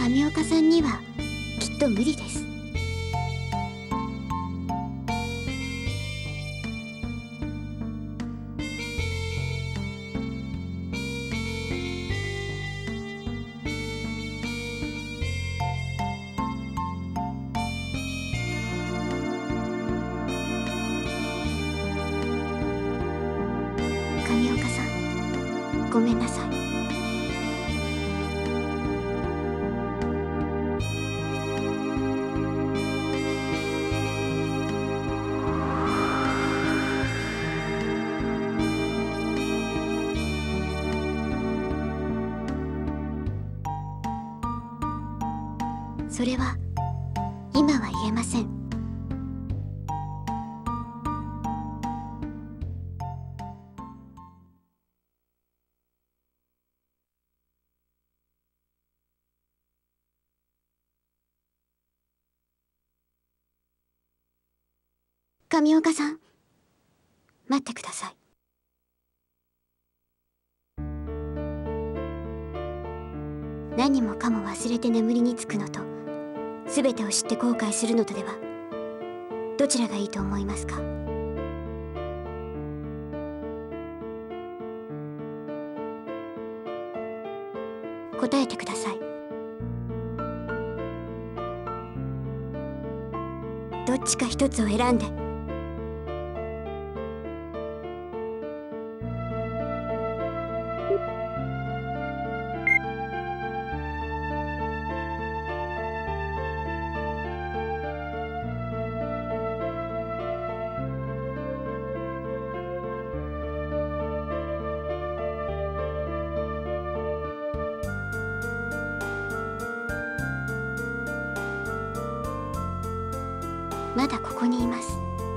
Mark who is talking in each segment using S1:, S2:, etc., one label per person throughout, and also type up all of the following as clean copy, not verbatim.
S1: 上岡さんにはきっと無理です。上岡さん、ごめんなさい。それは今は言えません。上岡さん、待ってください。何もかも忘れて眠りにつくのと、全てを知って後悔するのとではどちらがいいと思いますか？答えてください。どっちか一つを選んで。まだここにいます。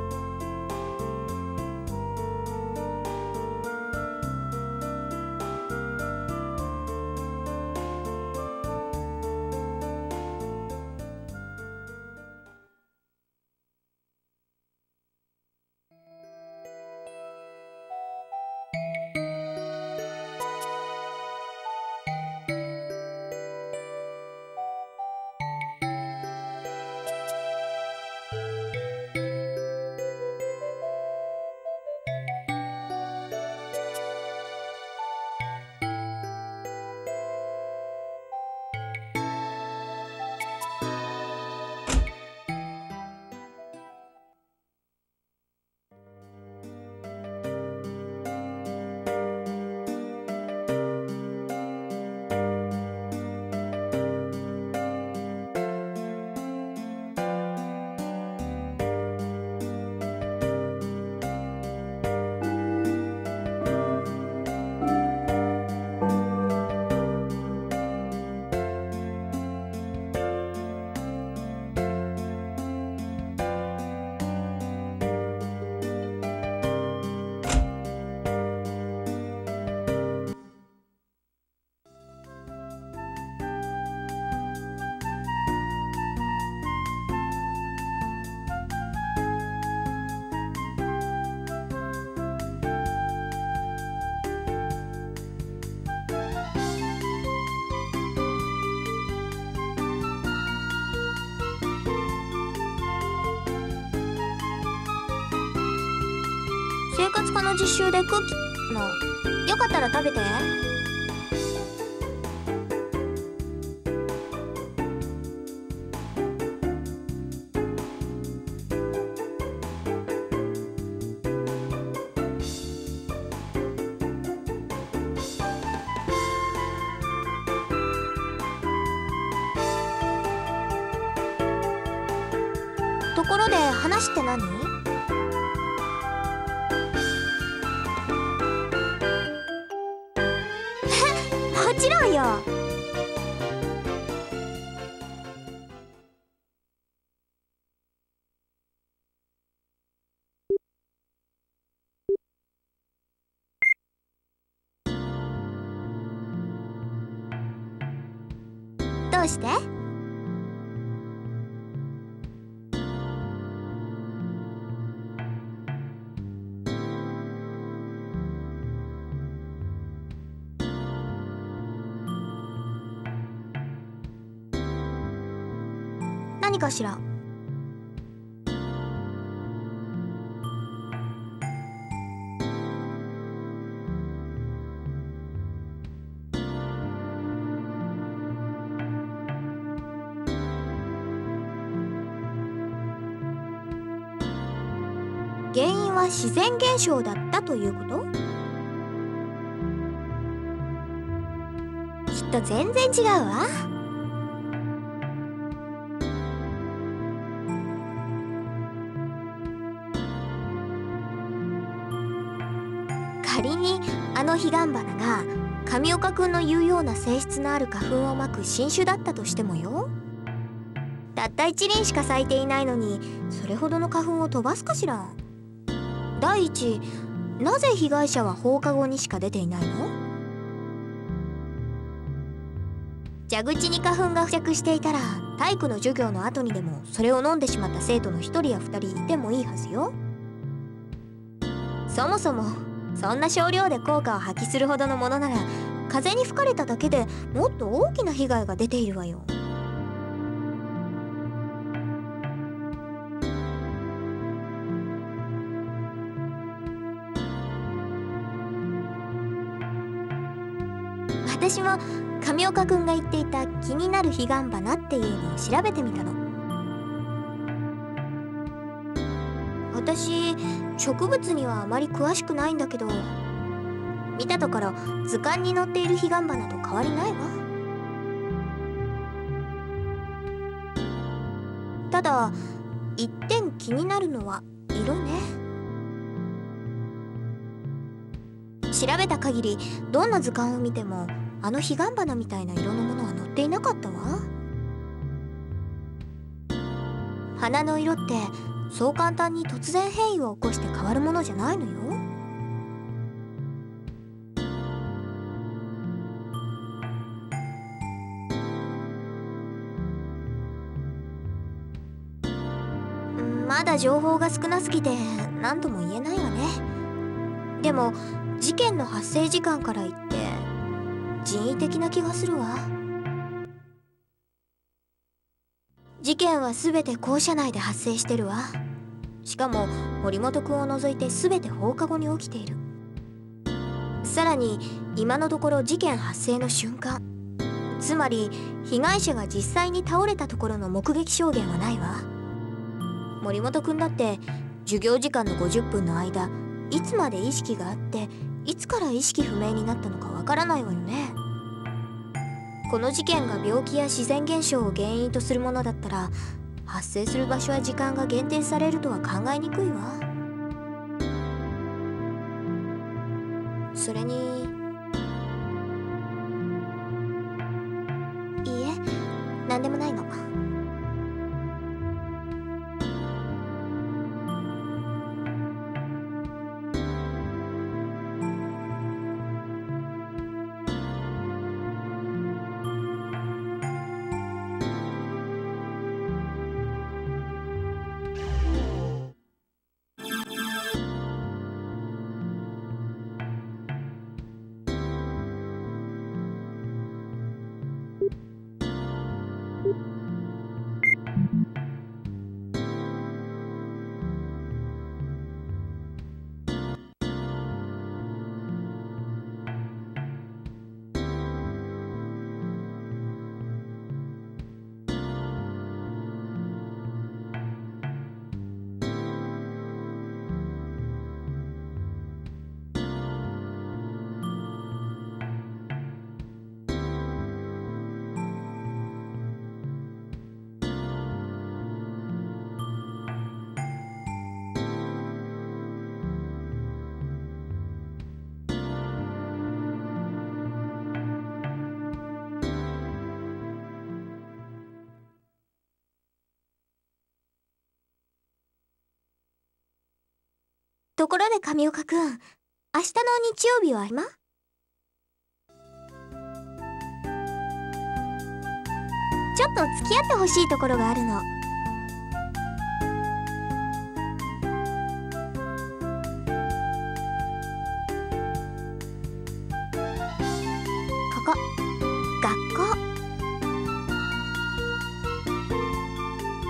S1: 生活科の実習でクッキーのよかったら食べて。ところで話って何？もちろんよ。どうして？ 何かしら？原因は自然現象だったということ？きっと全然違うわ。仮にあの彼岸花が神岡くんの言うような性質のある花粉をまく新種だったとしてもよ。たった1輪しか咲いていないのにそれほどの花粉を飛ばすかしら。第一、なぜ被害者は放課後にしか出ていないの？蛇口に花粉が付着していたら体育の授業の後にでもそれを飲んでしまった生徒の1人や2人いてもいいはずよ。そもそもそんな少量で効果を発揮するほどのものなら風に吹かれただけでもっと大きな被害が出ているわよ。私も神岡くんが言っていた気になる彼岸花っていうのを調べてみたの。私植物にはあまり詳しくないんだけど、見たところ図鑑に載っている彼岸花と変わりないわ。ただ一点気になるのは色ね。調べた限りどんな図鑑を見てもあの彼岸花みたいな色のものは載っていなかったわ。花の色ってそう簡単に突然変異を起こして変わるものじゃないのよ。まだ情報が少なすぎて何とも言えないわね。でも事件の発生時間から言って人為的な気がするわ。事件は全て校舎内で発生してるわ。しかも森本くんを除いて全て放課後に起きている。さらに今のところ事件発生の瞬間、つまり被害者が実際に倒れたところの目撃証言はないわ。森本くんだって授業時間の50分の間いつまで意識があっていつから意識不明になったのかわからないわよね。この事件が病気や自然現象を原因とするものだったら発生する場所や時間が限定されるとは考えにくいわ。それにいいえ、何でもないの。ところで神岡くん、明日の日曜日は今？ちょっと付き合ってほしいところがあるの。ここ、学校。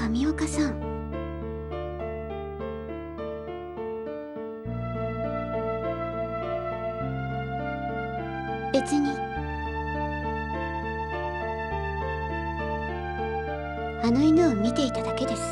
S2: 上岡さん。別に。あの犬を見ていただけです。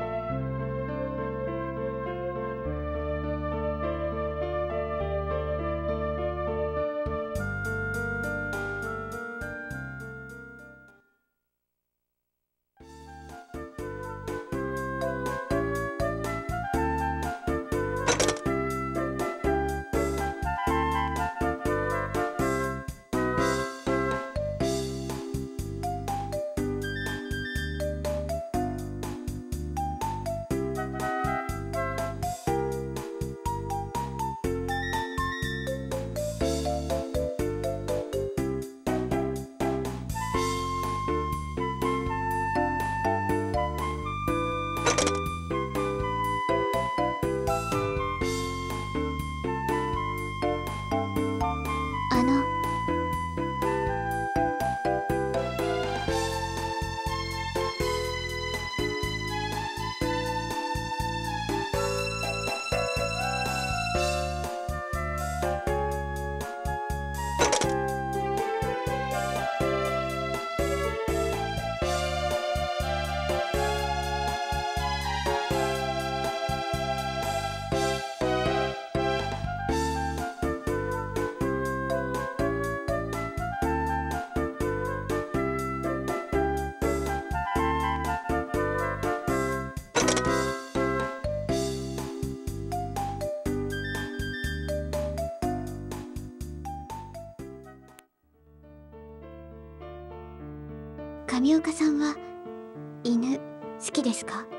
S2: 上岡さんは犬好きですか？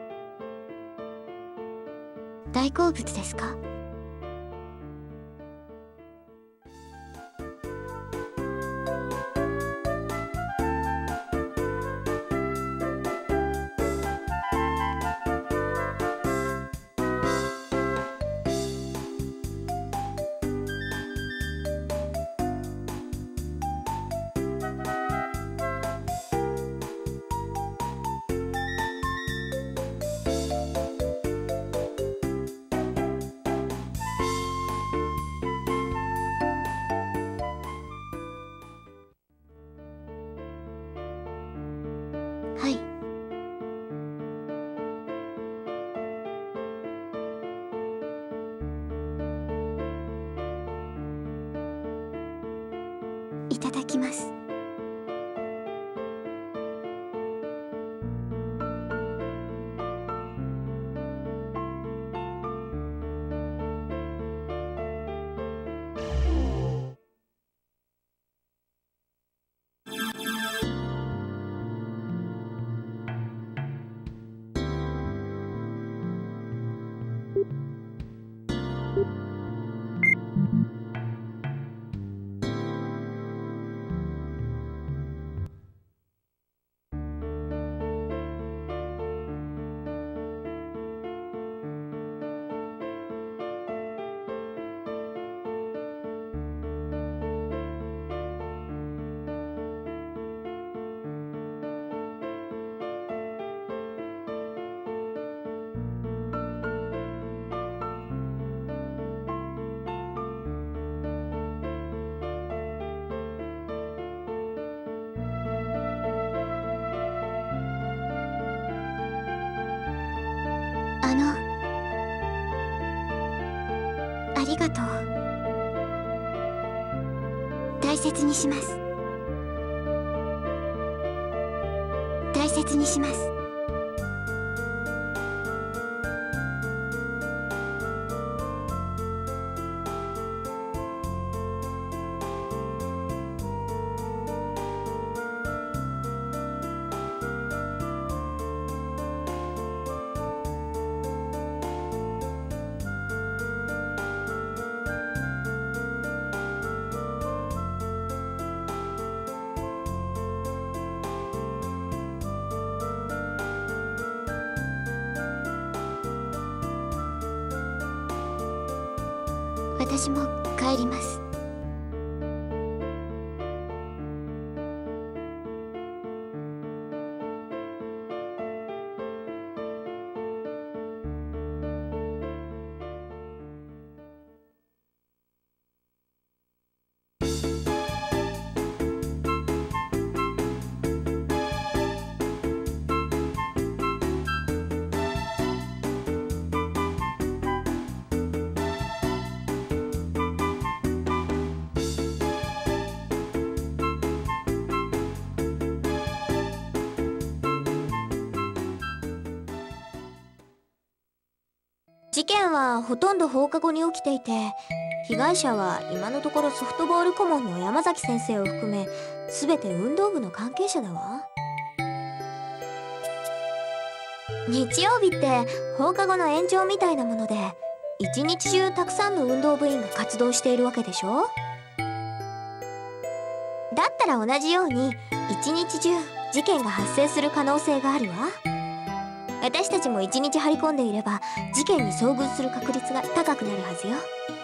S2: 大好物ですか？はい。いただきます。ありがとう。大切にします。大切にします。私も帰ります。
S1: 事件はほとんど放課後に起きていて、被害者は今のところソフトボール顧問の山崎先生を含め全て運動部の関係者だわ。日曜日って放課後の延長みたいなもので、一日中たくさんの運動部員が活動しているわけでしょ。だったら同じように一日中事件が発生する可能性があるわ。私たちも一日張り込んでいれば事件に遭遇する確率が高くなるはずよ。